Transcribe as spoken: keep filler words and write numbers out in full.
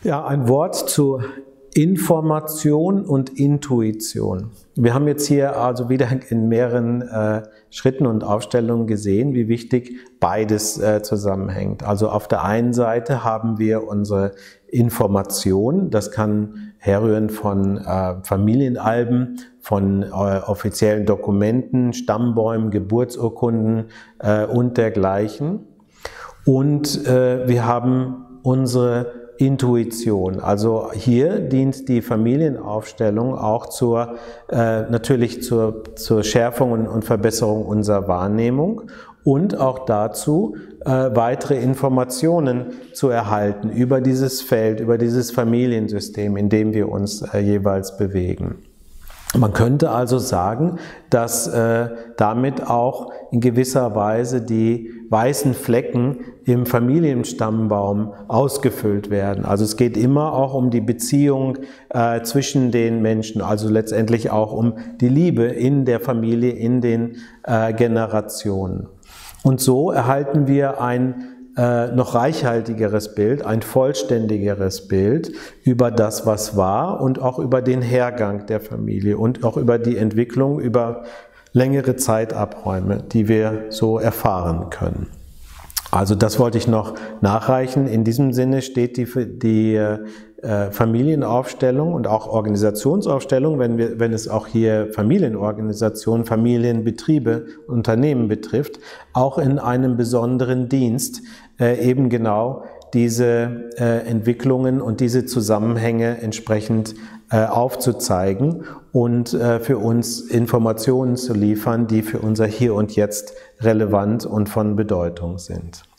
Ja, ein Wort zu Information und Intuition. Wir haben jetzt hier also wieder in mehreren äh, Schritten und Aufstellungen gesehen, wie wichtig beides äh, zusammenhängt. Also auf der einen Seite haben wir unsere Information, das kann herrühren von äh, Familienalben, von äh, offiziellen Dokumenten, Stammbäumen, Geburtsurkunden äh, und dergleichen. Und äh, wir haben unsere Intuition. Also hier dient die Familienaufstellung auch zur, äh, natürlich zur, zur Schärfung und, und Verbesserung unserer Wahrnehmung und auch dazu, äh, weitere Informationen zu erhalten über dieses Feld, über dieses Familiensystem, in dem wir uns äh, jeweils bewegen. Man könnte also sagen, dass äh, damit auch in gewisser Weise die weißen Flecken im Familienstammbaum ausgefüllt werden. Also es geht immer auch um die Beziehung äh, zwischen den Menschen, also letztendlich auch um die Liebe in der Familie, in den äh, Generationen. Und so erhalten wir ein Äh, noch reichhaltigeres Bild, ein vollständigeres Bild über das, was war und auch über den Hergang der Familie und auch über die Entwicklung über längere Zeitabräume, die wir so erfahren können. Also das wollte ich noch nachreichen. In diesem Sinne steht die, die äh, Familienaufstellung und auch Organisationsaufstellung, wenn, wir, wenn es auch hier Familienorganisationen, Familienbetriebe, Unternehmen betrifft, auch in einem besonderen Dienst, äh, eben genau diese äh, Entwicklungen und diese Zusammenhänge entsprechend äh, aufzuzeigen und äh, für uns Informationen zu liefern, die für unser Hier und Jetzt relevant und von Bedeutung sind.